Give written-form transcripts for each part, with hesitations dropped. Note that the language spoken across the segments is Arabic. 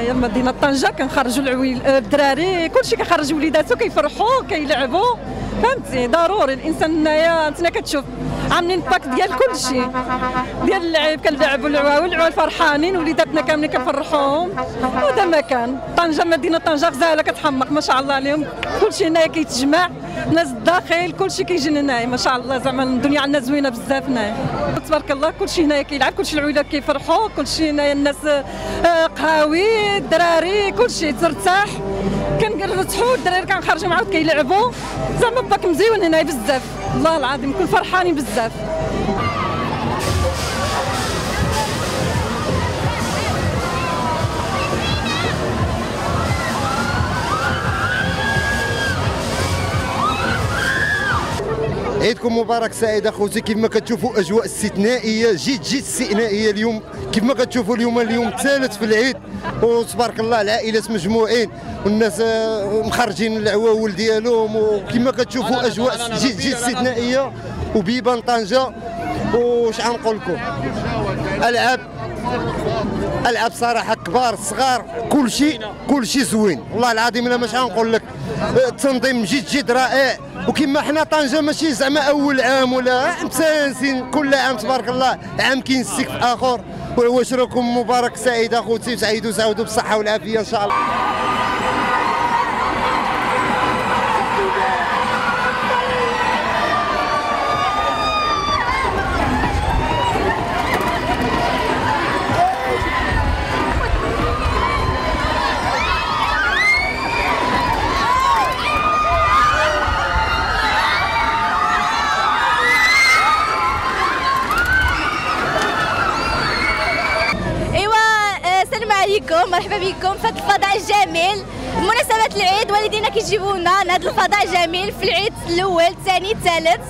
مدينه طنجه كنخرجوا الدراري كلشي كيخرج وليداتو كيفرحوا كيلعبوا فهمتي. ضروري الانسان هنايا انت كتشوف عاملين باك ديال كلشي ديال اللعب كنلعبوا والعوال فرحانين وليداتنا كاملين كنفرحوهم وهذا مكان طنجه. مدينه طنجه غزاله كتحمق ما شاء الله عليهم. كلشي هنايا كيتجمع ناس الداخل كلشي كيجي هنايا ما شاء الله. زعما الدنيا عندنا زوينه بزاف هنايا تبارك الله. كلشي هنايا كيلعب كلشي العويلات كيفرحوا كلشي هنايا الناس قهاوي الدراري كلشي ترتاح كنرتاحوا الدراري كنخرجوا معاهم كيلعبوا. زعما باك مزيون هنايا بزاف والله العظيم كل فرحانين بزاف. عيدكم مبارك سعيد اخوتي. كيف ما كتشوفوا اجواء استثنائيه جد استثنائيه اليوم. كيف ما كتشوفوا اليوم الثالث في العيد وتبارك الله العائلات مجموعين والناس مخرجين العواول ديالهم وكما كتشوفوا اجواء جد استثنائيه وبيبان طنجه. واش غنقول لكم العاب صراحه كبار صغار كلشي زوين والله العظيم. انا ماش غنقول لك التنظيم جد رائع. وكما حنا طنجه ماشي زعما اول عام ولا مسانسين كل عام تبارك الله عام كينسيك في اخر. واش راكم مبارك سعيد اخوتي سعودوا بالصحه والعافيه ان شاء الله. مرحبا بكم في هذا الفضاء الجميل. بمناسبة العيد والدينا كيجيبونا لهذا الفضاء الجميل في العيد الاول الثاني الثالث.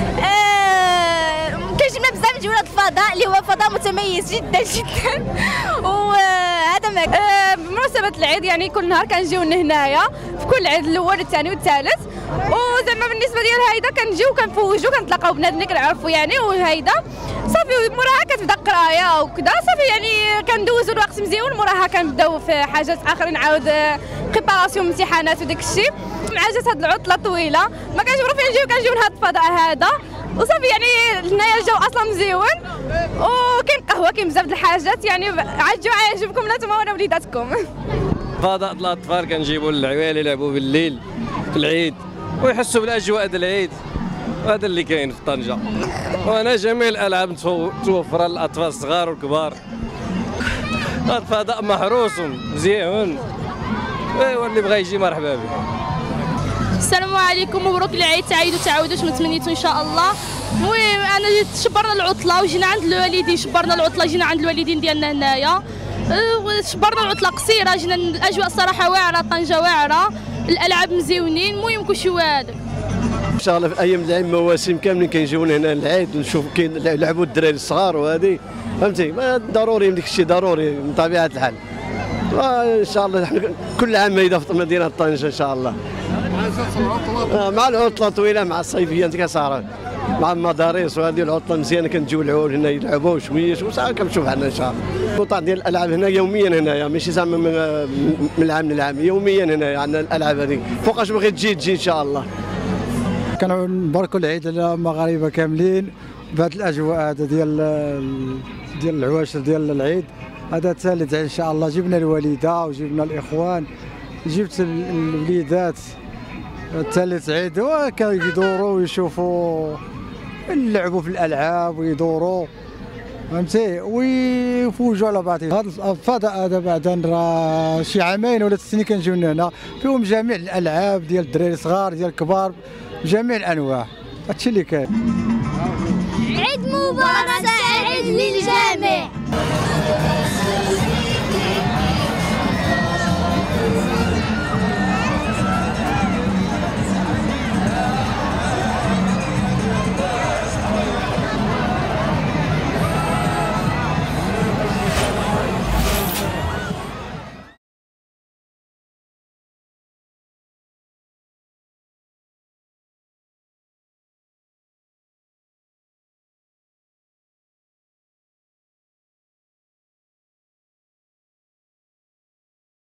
كيجيبنا بزاف نجيو لهذا الفضاء اللي هو فضاء متميز جدا جدا. وهذا بمناسبة العيد يعني كل نهار كنجيو هنايا في كل عيد الاول الثاني والثالث. وزعما بالنسبه ديال هيدا كنجيو كنفوجوا كنتلاقاو بنادم اللي كنعرفوا يعني وهيدا صافي موراها كتبدا قرايه وكذا صافي يعني كندوزوا الوقت مزيون. موراها كنبداو في حاجات اخرين نعاود بريباراسيون امتحانات وداك الشيء. مع جات هاد العطله طويله ما كنعرفوا فين كنجيو لهاد الفضاء هذا وصافي يعني هنايا الجو اصلا مزيون وكاين قهوه كاين بزاف د الحاجات يعني عجبوا عجبكم نتوما وانا وليداتكم. فضاء الاطفال كنجيبوا للعوال يلعبوا بالليل في العيد ويحسوا بالاجواء ديال العيد. هذا اللي كاين في طنجه. وانا جميع الالعاب متوفره للاطفال الصغار والكبار. هذا الفضاء محروس مزيان. ايوا اللي بغى يجي مرحبا به. السلام عليكم مبروك العيد سعيد وتعاودوا كما تمنيتوا ان شاء الله. المهم انا شبرنا العطله وجينا عند الوالدين. شبرنا العطله جينا عند الوالدين ديالنا هنايا. شبرنا العطله قصيره جينا. الاجواء الصراحه واعره طنجه واعره الالعاب مزيونين. المهم كلشي واعر ان شاء الله. في ايام العيد مواسم كاملين كيجيونا هنا العيد ونشوف كيلعبوا الدراري الصغار وهذه فهمتي. ضروري داك الشيء ضروري من طبيعه الحال. ان شاء الله احنا كل عام هيدا في مدينه طنجه ان شاء الله. مع العطله طويله مع الصيفيه انت كصار مع المدارس وهذه العطله مزيانه كنجيو العول هنا يلعبوا شويه وساعه كنشوف حنا ان شاء الله. القطاع ديال الالعاب هنا يوميا هنايا ماشي زعما من العام للعام يوميا هنا عندنا الالعاب هذه فوقاش بغيت تجي ان شاء الله. كنباركوا العيد للمغاربه كاملين بهذه الاجواء هذا ديال العواشر ديال العيد. هذا ثالث ان شاء الله. جبنا الوالده وجبنا الاخوان جبت الوليدات ثالث عيد وكيدوروا ويشوفوا يلعبوا في الالعاب ويدوروا فهمتي ويفوجوا على بعضهم. هذا الفضاء هذا بعدا راه شي عامين ولا 6 سنين كنجيو هنا فيهم جميع الالعاب ديال الدراري الصغار ديال الكبار جميع الانواع. هادشي اللي كاين. عيد مبارك سعيد للجميع.